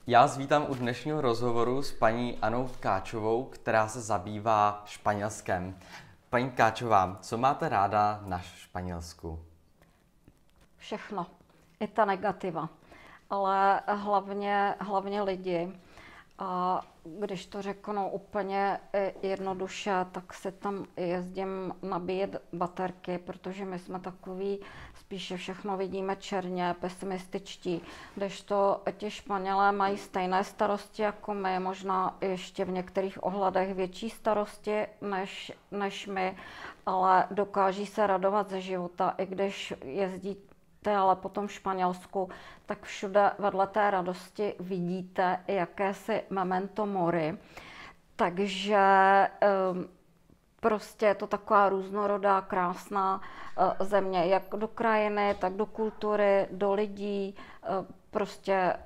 Já vás vítám u dnešního rozhovoru s paní Annou Tkáčovou, která se zabývá Španělskem. Paní Tkáčová, co máte ráda na Španělsku? Všechno. I ta negativa. Ale hlavně lidi. A když to řeknu úplně jednoduše, tak se tam jezdím nabíjet baterky, protože my jsme takový, spíše všechno vidíme černě, pesimističtí. Kdežto ti Španělé mají stejné starosti jako my, možná ještě v některých ohledech větší starosti než my, ale dokáží se radovat ze života, i když jezdí ale potom v Španělsku, tak všude vedle té radosti vidíte jakési memento mori. Takže prostě je to taková různorodá, krásná země, jak do krajiny, tak do kultury, do lidí, prostě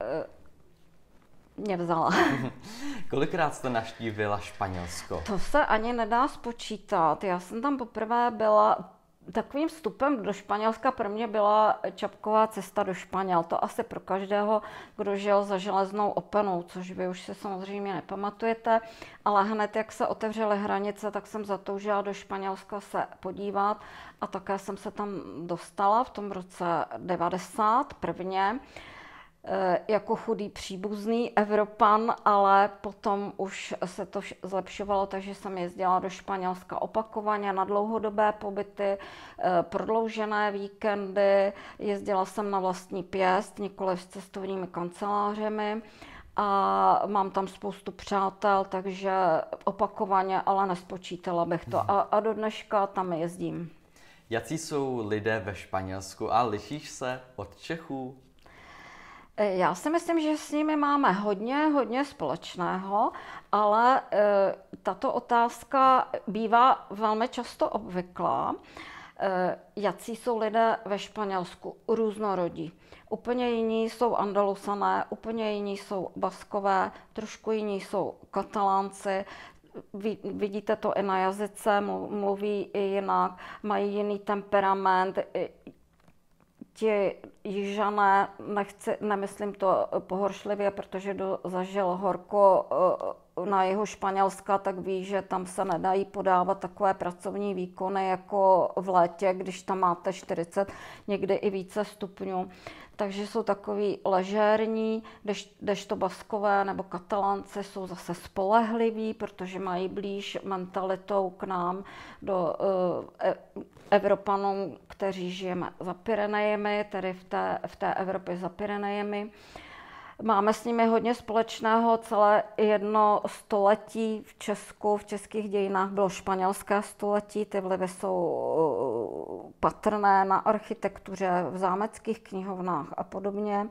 mě vzala. Kolikrát jste navštívila Španělsko? To se ani nedá spočítat. Já jsem tam poprvé byla. Takovým vstupem do Španělska pro mě byla čapková cesta do Španěl. To asi pro každého, kdo žil za železnou oponou, což vy už si samozřejmě nepamatujete, ale hned jak se otevřely hranice, tak jsem zatoužila do Španělska se podívat a také jsem se tam dostala v tom roce 90 prvně jako chudý příbuzný Evropan, ale potom už se to zlepšovalo, takže jsem jezdila do Španělska opakovaně na dlouhodobé pobyty, prodloužené víkendy, jezdila jsem na vlastní pěst, nikoliv s cestovními kancelářemi a mám tam spoustu přátel, takže opakovaně, ale nespočítala bych to a do dneška tam jezdím. Jací jsou lidé ve Španělsku a lišíš se od Čechů? Já si myslím, že s nimi máme hodně společného, ale tato otázka bývá velmi často obvyklá. Jací jsou lidé ve Španělsku? Různorodí. Úplně jiní jsou Andalusané, úplně jiní jsou Baskové, trošku jiní jsou Katalánci. Vidíte to i na jazyce, mluví i jinak, mají jiný temperament. Ti Jižané, nemyslím to pohoršlivě, protože kdo zažil horko na jihu Španělska, tak ví, že tam se nedají podávat takové pracovní výkony jako v létě, když tam máte 40, někdy i více stupňů. Takže jsou takový ležérní, kdežto Baskové nebo Katalánci jsou zase spolehliví, protože mají blíž mentalitou k nám, do Evropanům, kteří žijeme za Pyrenejemi, tedy v té Evropě za Pyrenejemi. Máme s nimi hodně společného, celé jedno století v Česku, v českých dějinách bylo španělské století, ty vlivy jsou patrné na architektuře, v zámeckých knihovnách a podobně.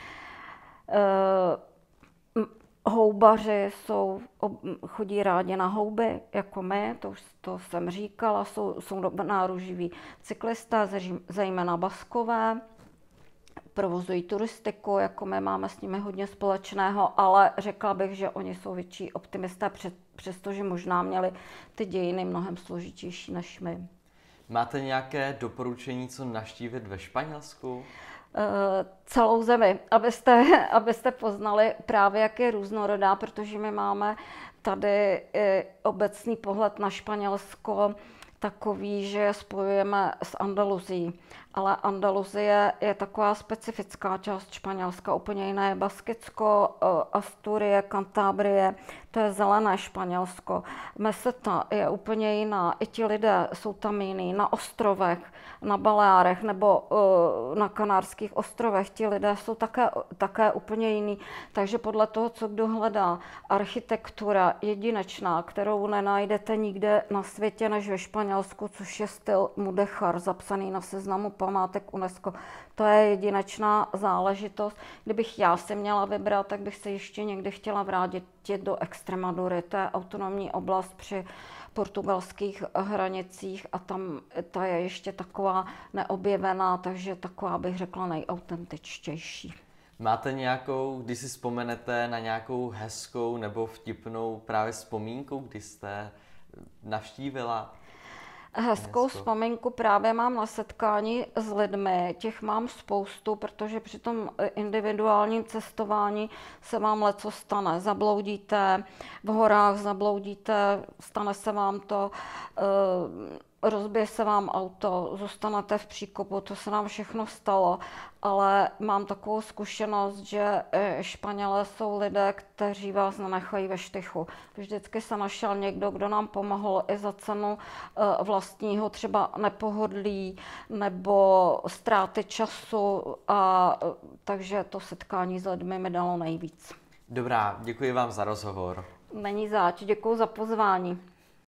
Houbaři chodí rádi na houby, jako my, to jsem říkala, jsou náruživí cyklisté, zejména Baskové, provozují turistiku, jako my, máme s nimi hodně společného, ale řekla bych, že oni jsou větší optimisté, přestože možná měli ty dějiny mnohem složitější než my. Máte nějaké doporučení, co navštívit ve Španělsku? Celou zemi, abyste poznali právě, jak je různorodá, protože my máme tady obecný pohled na Španělsko takový, že je spojujeme s Andaluzií. Ale Andaluzie je taková specifická část Španělska, úplně jiné je Baskicko, Asturie, Kantábrie, to je zelené Španělsko. Meseta je úplně jiná, i ti lidé jsou tam jiný. Na ostrovech, na Baleárech nebo na Kanárských ostrovech ti lidé jsou také úplně jiný. Takže podle toho, co kdo hledá, architektura jedinečná, kterou nenajdete nikde na světě než ve Španělsku, což je styl mudéjar, zapsaný na seznamu památek UNESCO. To je jedinečná záležitost. Kdybych já si měla vybrat, tak bych se ještě někdy chtěla vrátit do Extremadury. To je autonomní oblast při portugalských hranicích a tam ta je ještě taková neobjevená, takže taková bych řekla nejautentičtější. Máte nějakou, když si vzpomenete na nějakou hezkou nebo vtipnou právě vzpomínku, kdy jste navštívila? Hezkou vzpomínku právě mám na setkání s lidmi, těch mám spoustu, protože při tom individuálním cestování se vám leco stane. Zabloudíte v horách, zabloudíte, stane se vám to, rozbije se vám auto, zůstanete v příkopu, to se nám všechno stalo, ale mám takovou zkušenost, že Španělé jsou lidé, kteří vás nenechají ve štychu. Vždycky se našel někdo, kdo nám pomohl i za cenu vlastního třeba nepohodlí nebo ztráty času, a takže to setkání s lidmi mi dalo nejvíc. Dobrá, děkuji vám za rozhovor. Není zač, děkuji za pozvání.